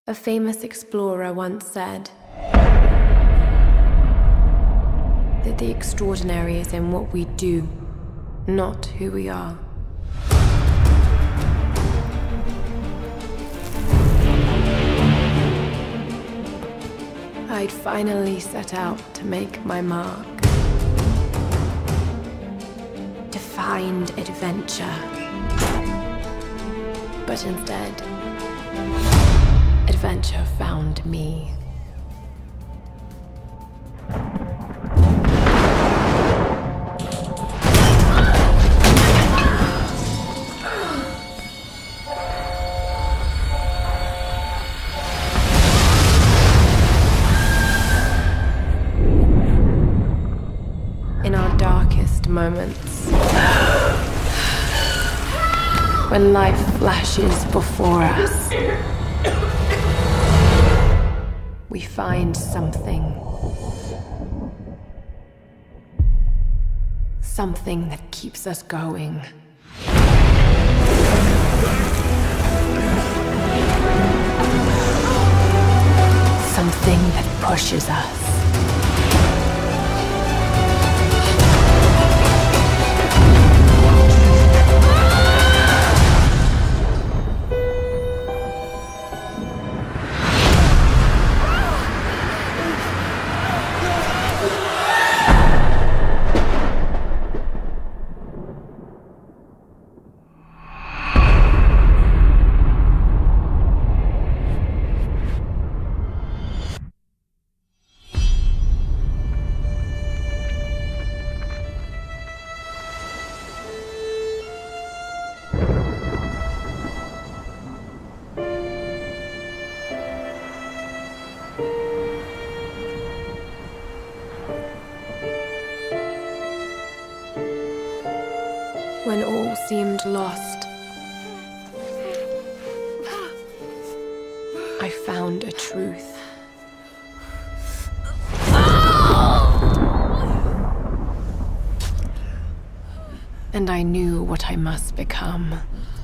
A famous explorer once said that the extraordinary is in what we do, not who we are. I'd finally set out to make my mark, to find adventure. But instead, adventure found me. In our darkest moments, when life flashes before us, we find something that keeps us going. Something that pushes us. When all seemed lost, I found a truth. And I knew what I must become.